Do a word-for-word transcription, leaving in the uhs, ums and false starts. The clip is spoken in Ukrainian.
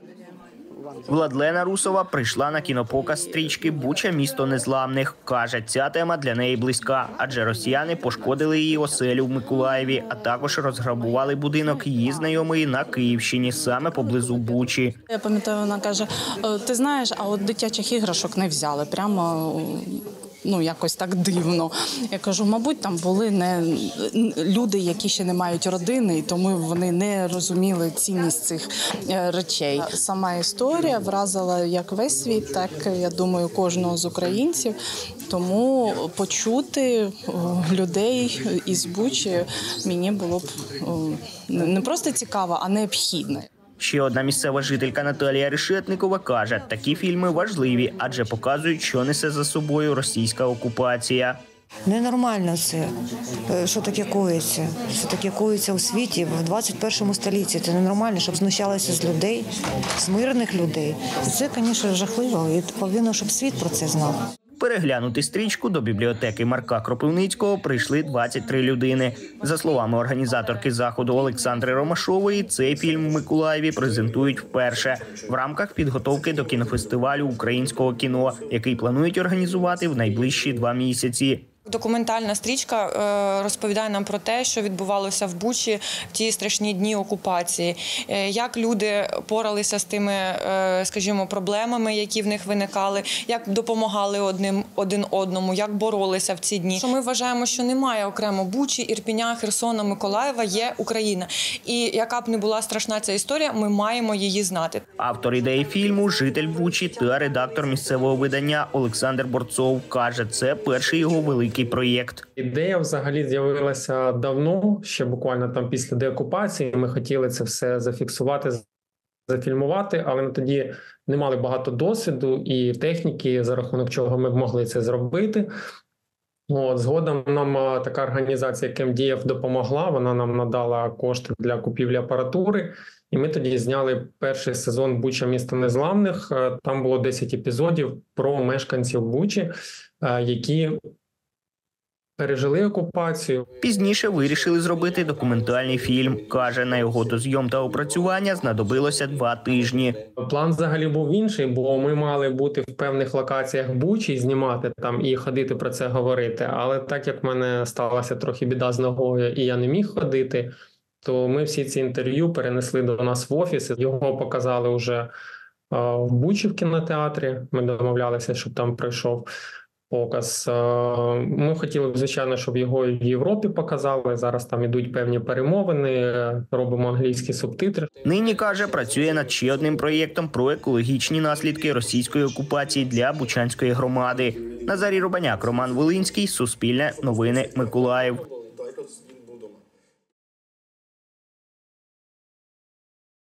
Владлена Русова прийшла на кінопоказ стрічки «Буча. Місто незламних». Каже, ця тема для неї близька, адже росіяни пошкодили її оселю в Миколаєві, а також розграбували будинок її знайомої на Київщині, саме поблизу Бучі. Я пам'ятаю, вона каже, ти знаєш, а от дитячих іграшок не взяли, прямо... Ну, якось так дивно. Я кажу, мабуть, там були не люди, які ще не мають родини, і тому вони не розуміли цінність цих речей. Сама історія вразила як весь світ, так, я думаю, кожного з українців. Тому почути людей із Бучі мені було б не просто цікаво, а необхідно. Ще одна місцева жителька Наталія Решетникова каже, такі фільми важливі, адже показують, що несе за собою російська окупація. Ненормально це, що таке коїться. Що таке коїться у світі в двадцять першому столітті. Це ненормально, щоб знущалися з людей, з мирних людей. І це, звісно, жахливо, і повинно, щоб світ про це знав. Переглянути стрічку до бібліотеки Марка Кропивницького прийшли двадцять три людини. За словами організаторки заходу Олександри Ромашової, цей фільм в Миколаєві презентують вперше в рамках підготовки до кінофестивалю українського кіно, який планують організувати в найближчі два місяці. Документальна стрічка розповідає нам про те, що відбувалося в Бучі в ті страшні дні окупації, як люди поралися з тими, скажімо, проблемами, які в них виникали, як допомагали одним один одному, як боролися в ці дні. Ми вважаємо, що немає окремо Бучі, Ірпеня, Херсона, Миколаєва, є Україна. І яка б не була страшна ця історія, ми маємо її знати. Автор ідеї фільму, житель Бучі та редактор місцевого видання Олександр Борцов каже, це перший його великий проєкт. Ідея взагалі з'явилася давно, ще буквально там після деокупації. Ми хотіли це все зафіксувати, зафільмувати, але ми тоді не мали багато досвіду і техніки, за рахунок чого ми могли це зробити. От, згодом нам така організація КемДієв допомогла, вона нам надала кошти для купівлі апаратури. І ми тоді зняли перший сезон «Буча. Місто незламних». Там було десять епізодів про мешканців Бучі, які пережили окупацію. Пізніше вирішили зробити документальний фільм. Каже, на його дозйом та опрацювання знадобилося два тижні. План взагалі був інший, бо ми мали бути в певних локаціях Бучі, знімати там і ходити про це говорити. Але так як в мене сталася трохи біда з ногою і я не міг ходити, то ми всі ці інтерв'ю перенесли до нас в офіс. Його показали вже в Бучі в кінотеатрі. Ми домовлялися, щоб там пройшов показ. Ми хотіли б, звичайно, щоб його в Європі показали. Зараз там ідуть певні перемовини, робимо англійські субтитри. Нині, каже, працює над ще одним проєктом про екологічні наслідки російської окупації для Бучанської громади. Назарій Рубаняк, Роман Волинський, Суспільне, Новини, Миколаїв.